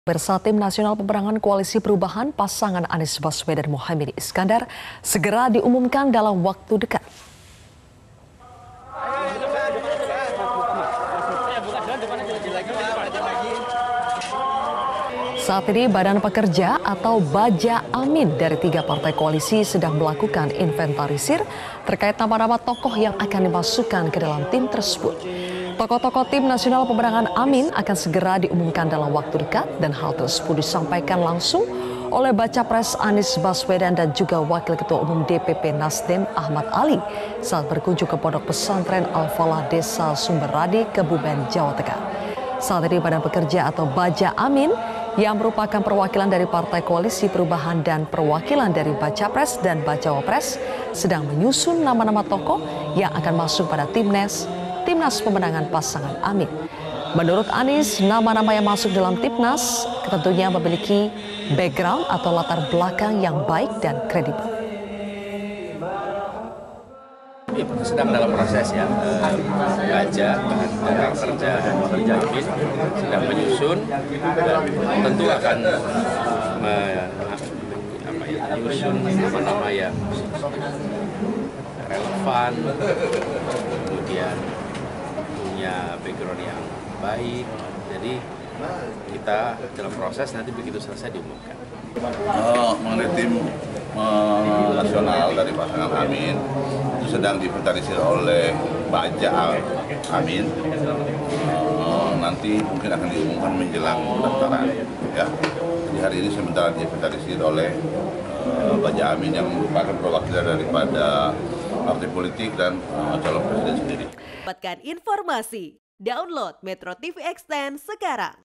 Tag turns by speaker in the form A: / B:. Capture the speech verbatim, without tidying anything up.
A: Bersama Tim Nasional Pemenangan Koalisi Perubahan, pasangan Anies Baswedan dan Muhaimin Iskandar segera diumumkan dalam waktu dekat. Saat ini Badan Pekerja atau Baja Amin dari tiga partai koalisi sedang melakukan inventarisir terkait nama-nama tokoh yang akan dimasukkan ke dalam tim tersebut. Tokoh-tokoh Tim Nasional Pemenangan Amin akan segera diumumkan dalam waktu dekat dan hal tersebut disampaikan langsung oleh Baca Pres Anies Baswedan dan juga Wakil Ketua Umum D P P Nasdem Ahmad Ali saat berkunjung ke Pondok Pesantren Al-Falah Desa Sumberadi, Kebumen, Jawa Tengah. Saat ini Badan Pekerja atau Baja Amin yang merupakan perwakilan dari Partai Koalisi Perubahan dan perwakilan dari Baca Pres dan Bacawa Pres sedang menyusun nama-nama tokoh yang akan masuk pada Timnas Timnas Pemenangan Pasangan Amin. Menurut Anies, nama-nama yang masuk dalam Timnas tentunya memiliki background atau latar belakang yang baik dan kredibel.
B: Sedang dalam proses ya, Baja dengan kerja dan pekerja Amin sedang menyusun dan tentu akan me, apa ya, menyusun nama-nama yang relevan, kemudian punya background yang baik, jadi kita dalam proses nanti begitu selesai diumumkan.
C: Oh, mengenai tim uh, nasional dari pasangan Amin itu sedang diinventarisir oleh Baja Amin. Uh, nanti mungkin akan diumumkan menjelang pendaftaran. Ya, jadi hari ini sementara diinventarisir oleh uh, Baja Amin yang merupakan perwakilan daripada partai politik dan uh, calon presiden sendiri.
D: Dapatkan informasi, download Metro T V Extend sekarang.